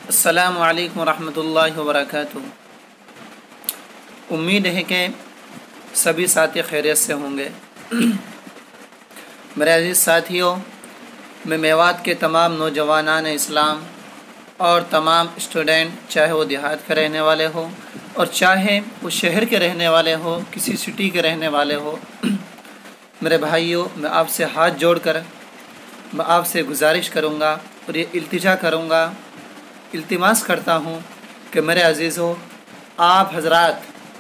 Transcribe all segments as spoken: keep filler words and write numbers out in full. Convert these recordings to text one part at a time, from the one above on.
السلام علیکم ورحمۃ اللہ وبرکاتہ۔ امید ہے کہ سبھی ساتھی خیریت سے ہوں گے۔ میرے عزیز ساتھیوں، میں میوات کے تمام نوجوانان اسلام اور تمام اسٹوڈنٹ، چاہے وہ دیہات کے رہنے والے ہوں اور چاہے وہ شہر کے رہنے والے ہوں، کسی سٹی کے رہنے والے ہوں، میرے بھائیوں، میں آپ سے ہاتھ جوڑ کر میں آپ سے گزارش کروں گا اور یہ التجا کروں گا، التماس کرتا ہوں کہ میرے عزیزوں، آپ حضرات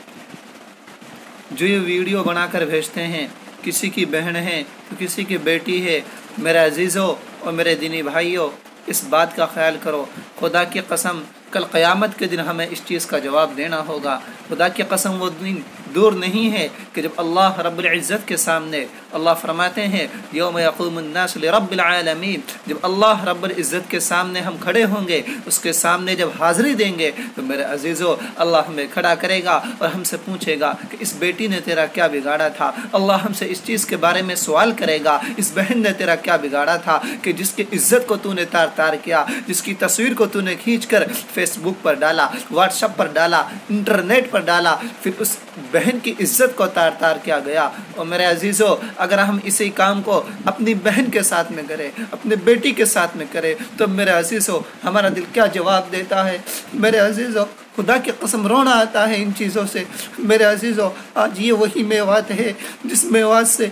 جو یہ ویڈیو بنا کر بھیجتے ہیں، کسی کی بہن ہے تو کسی کی بیٹی ہے، میرے عزیزوں اور میرے دینی بھائیوں، اس بات کا خیال کرو، خدا کی قسم کل قیامت کے دن ہمیں اس چیز کا جواب دینا ہوگا۔ خدا کی قسم وہ دن دور نہیں ہے کہ جب اللہ رب العزت کے سامنے اللہ فرماتے ہیں یوم یقوم الناس لرب العالمین، جب اللہ رب العزت کے سامنے ہم کھڑے ہوں گے، اس کے سامنے جب حاضری دیں گے تو میرے عزیزو اللہ ہمیں کھڑا کرے گا اور ہم سے پوچھے گا کہ اس بیٹی نے تیرا کیا بگاڑا تھا۔ اللہ ہم سے اس چیز کے بارے میں سوال کرے گا، اس بہن نے تیرا کیا بگاڑا تھا کہ جس کی عزت کو تو نے تار تار کیا، جس کی تصویر کو تو نے کھینچ کر فیس بک پر ڈالا، واٹس ایپ پر ڈالا، انٹرنیٹ پر ڈالا، پھر اس بہن کی عزت کو تار تار کیا گیا۔ اور میرے عزیزو، اگر ہم اسی کام کو اپنی بہن کے ساتھ میں کریں، اپنے بیٹی کے ساتھ میں کریں، تو میرے عزیزو ہمارا دل کیا جواب دیتا ہے۔ میرے عزیزو، خدا کی قسم رونا آتا ہے ان چیزوں سے۔ میرے عزیزو، آج یہ وہی میوات ہے جس میوات سے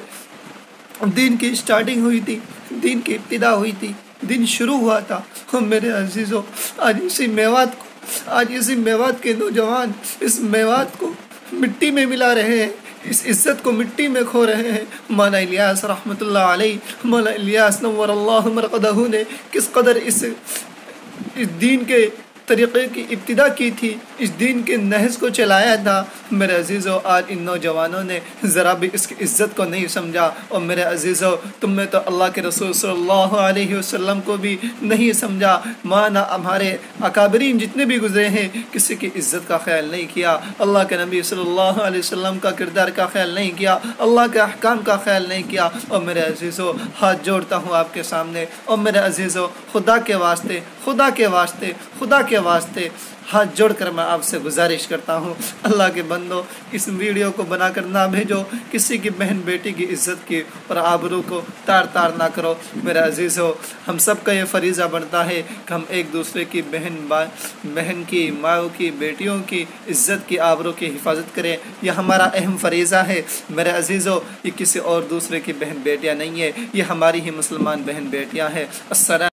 دین کی سٹارٹنگ ہوئی تھی، دین کی ابتدا ہوئی تھی، دین شروع ہوا تھا۔ اور میرے عزیزو، آج اسی میوات کو آج اسی میوات کے نوجوان اس میوات کو مٹی میں ملا رہے ہیں، اس عزت کو مٹی میں کھو رہے ہیں۔ مولانا الیاس رحمۃ اللہ علیہ، مولانا الیاس نور اللہ مرقدہ نے کس قدر اس اس دین کے طریقے کی ابتدا کی تھی، اس دین کے نہج کو چلایا تھا۔ میرے عزیزو، آج ان نوجوانوں نے ذرا بھی اس کی عزت کو نہیں سمجھا۔ اور میرے عزیزو، تم نے تو اللہ کے رسول صلی اللہ علیہ وسلم کو بھی نہیں سمجھا۔ مانا ہمارے اکابرین جتنے بھی گزرے ہیں، کسی کی عزت کا خیال نہیں کیا، اللہ کے نبی صلی اللہ علیہ وسلم کا کردار کا خیال نہیں کیا، اللہ کے احکام کا خیال نہیں کیا۔ اور میرے عزیزو، ہاتھ جوڑتا ہوں آپ کے سامنے، اور میرے عزیزو، خدا کے واسطے خدا کے واسطے خدا کے واسطے ہاتھ جوڑ کر میں آپ سے گزارش کرتا ہوں، اللہ کے بندو، اس ویڈیو کو بنا کر نہ بھیجو، کسی کی بہن بیٹی کی عزت کی اور آبرو کو تار تار نہ کرو۔ میرے عزیزو، ہم سب کا یہ فریضہ بنتا ہے کہ ہم ایک دوسرے کی بہن با بہن کی، ماؤں کی، بیٹیوں کی عزت کی، آبرو کی حفاظت کریں۔ یہ ہمارا اہم فریضہ ہے۔ میرے عزیزو، یہ کسی اور دوسرے کی بہن بیٹیاں نہیں ہے، یہ ہماری ہی مسلمان بہن بیٹیاں ہیں۔ السلام